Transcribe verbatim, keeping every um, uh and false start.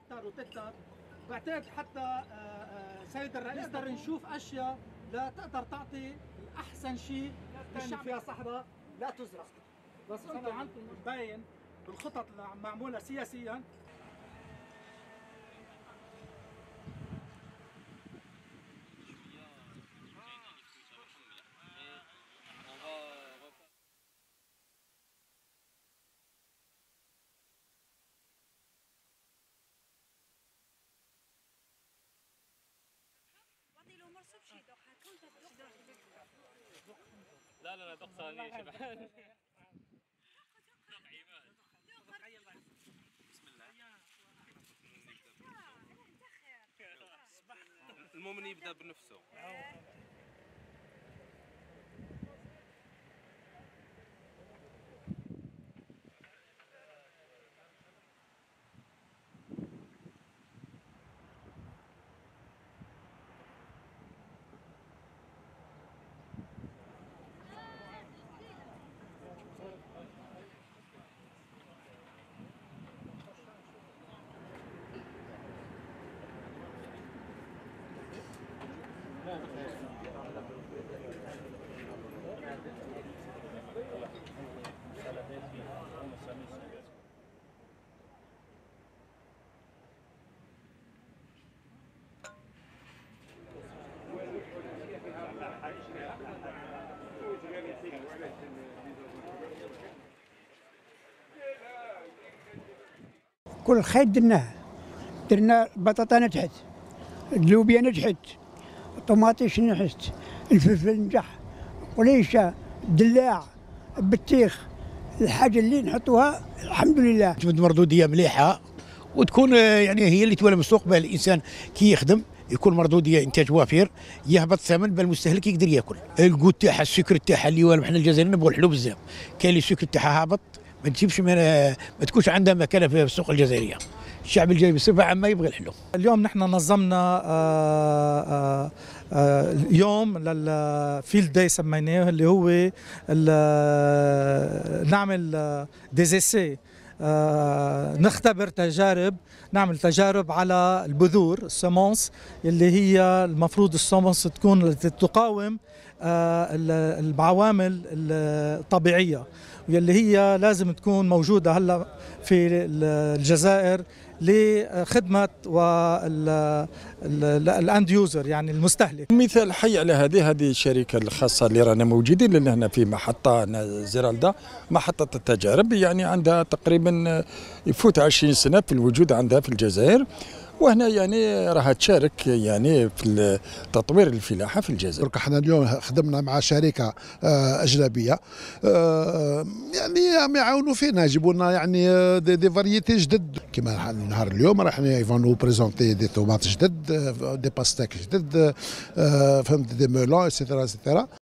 تكتر وتكتر. بعتقد حتى سيد الرئيس نقدر نشوف اشياء لا تقدر تعطي احسن شيء الشعب فيها صحراء لا تزرع. بس انتم عندكم مبين بالخطط اللي معموله سياسيا. لا لا لا دق ثانية شبعان. بسم الله. المؤمن يبدأ بنفسه. كل خير درناه، درنا البطاطا نجحت، اللوبيا نجحت، الطماطيش نجحت، الفلفل نجح، قريشه، دلاع، بطيخ، الحاجه اللي نحطوها الحمد لله. تجبد مردوديه مليحه وتكون يعني هي اللي تولى مستقبل الانسان كي يخدم يكون مردوديه انتاج وافر، يهبط الثمن بالمستهلك يقدر ياكل. القوت تاعها السكر تاعها اللي هو احنا الجزائريين نبغوا الحلو بزاف، كاين اللي السكر تاعها هابط ما تجيبش من ما تكونش عندها مكانه في السوق الجزائريه. الشعب الجزائري بصفه عامه يبغى الحلو. اليوم نحن نظمنا آآ آآ يوم للفيلد داي سميناه، اللي هو نعمل ديزيسي، نختبر تجارب، نعمل تجارب على البذور السمونس اللي هي المفروض السمونس تكون تقاوم العوامل الطبيعيه واللي هي لازم تكون موجوده هلا في الجزائر لخدمه والاند يوزر يعني المستهلك. مثال حي على هذه هذه الشركه الخاصه اللي رانا موجودين لان هنا في محطه زيرالدا، محطه التجارب، يعني عندها تقريبا يفوت عشرين سنه في الوجود عندها في الجزائر، وهنا يعني راها تشارك يعني في تطوير الفلاحه في الجزائر. درك احنا اليوم خدمنا مع شركه اجنبيه يعني عم يعاونوا فينا، يجيبوا لنا يعني دي, دي فاريتي جدد. كما نهار اليوم راح يفونو بريزونتي دي طوماط جدد، دي باستيك جدد، فهمت، دي مولون ايتترا ايتترا.